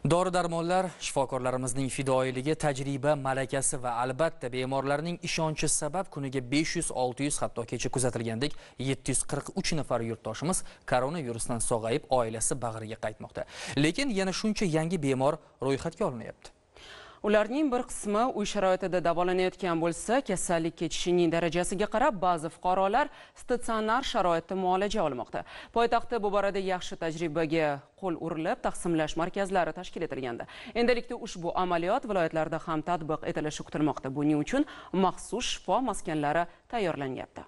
Dori-darmonlar, shifokorlarimizning fidoyiligi, tajriba, malakasi va albatta bemorlarning ishonchi sabab kuniga 500-600 hattogacha kuzatilgandek 743 nafar yurtdoshimiz koronavirusdan sog'ayib oilasi bag'riga qaytmoqda. Lekin yana shuncha yangi bemor ro'yxatga olinyapti. Ularning bir qismi uy sharoitida davolanayotgan bo'lsa, kasallik kechishining darajasiga qarab ba'zi fuqarolar statsionar sharoitda muolaja olmoqda. Poytaxtda bu borada yaxshi tajribaga qo'l urilib, taqsimlash markazlari tashkil etilgandi. Endilikda ushbu amaliyot viloyatlarda ham tatbiq etilishi kutilmoqda. Buning uchun maxsus shifo maskanlari tayyorlanyapti.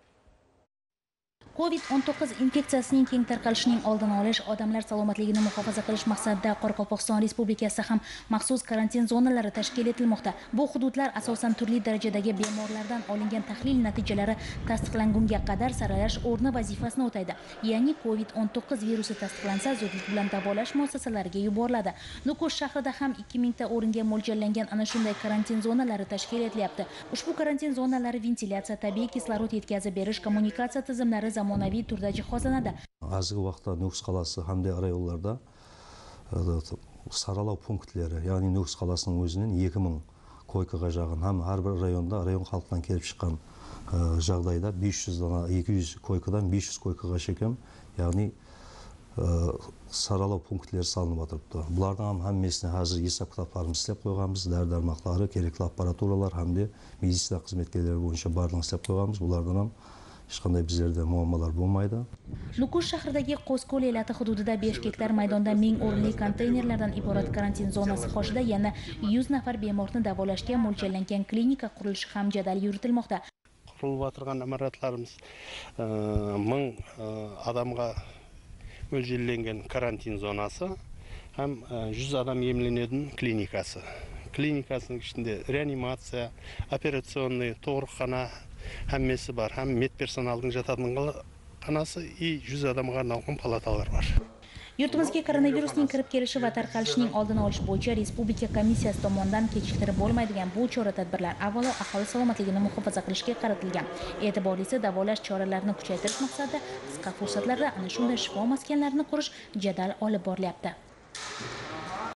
COVID-19 infeksiyasining keng tarqalishining oldini olish, odamlar salomatligini muhofaza qilish maqsadida Qoraqalpog'iston Respublikasida ham maxsus karantin zonalari tashkil etilmoqda. Bu hududlar asosan turli darajadagi bemorlardan olingan tahlil natijalari tasdiqlangunga qadar saralash o'rni vazifasini o'taydi. Ya'ni COVID-19 virusi tasdiqlansa, zudlik bilan davolash muassasalariga yuboriladi. Nukus shahrida ham 2000 ta o'ringa mo'ljallangan ana shunday karantin zonalari tashkil etilyapti. Ushbu karantin zonalari ventilyasiya, tabiiy kislorod yetkazib berish, kommunikatsiya tizimlari zamonaviy turda jihozlanadi. Hozirgi vaqtda Nukus qalasi hamda rayonlarda saralov punktleri, ya'ni Nukus qalasining o'zining 2000 koykaga jag'in, ham har bir rayonda rayon xalqidan kelib chiqqan жағдайда 200 koykadan 500 koykaga shekim, ya'ni saralov punktleri salınıb atırıbdı. Bulardan ham hammesini hozir hesab kitoblarimiz ishlab qo'yganmiz, dori-darmoqlari, kerakli apparaturalar hamda meditsina xizmatkorlari bo'yicha barliqni ishlab qo'yganmiz. Bulardan ham hech qanday bizlarda muammolar bo'lmaydi. Nukus shahridagi Qo'sko'l elati hududida 5 gektar maydonda 1000 o'rinli konteynerlardan iborat karantin zonasi qoshida yana 100 nafar bemorni davolashga mo'ljallangan klinika qurilishi ham jadal yuritilmoqda. Qurilib o'tirgan amaratlarimiz 1000 odamga mo'ljallangan karantin zonasi ham 100 odam emlanadigan klinikasi. Klinikasining ichida reanimatsiya, operatsionnay, tug'ruqxona hammasi var. Hem medpersonalning jatadigan xonasi и 100 odamga arналган palatalar var. Yurtimizga koronavirusning kirib kelishi va tarqalishining oldini olish bo'yicha Respublika komissiyasi tomonidan kechiktirib bo'lmaydigan bu chora-tadbirlar avvalo aholi salomatligini muhofaza qilishga qaratilgan. E'tiborlisi davolash choralarini kuchaytirish maqsadida qisqa fursatlarda ana shunday shifo maskanlarini qurish jadal olib borilyapti.